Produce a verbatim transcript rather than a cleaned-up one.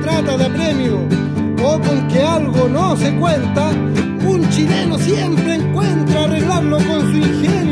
trata de apremio o con que algo no se cuenta, un chileno siempre encuentra arreglarlo con su ingenio.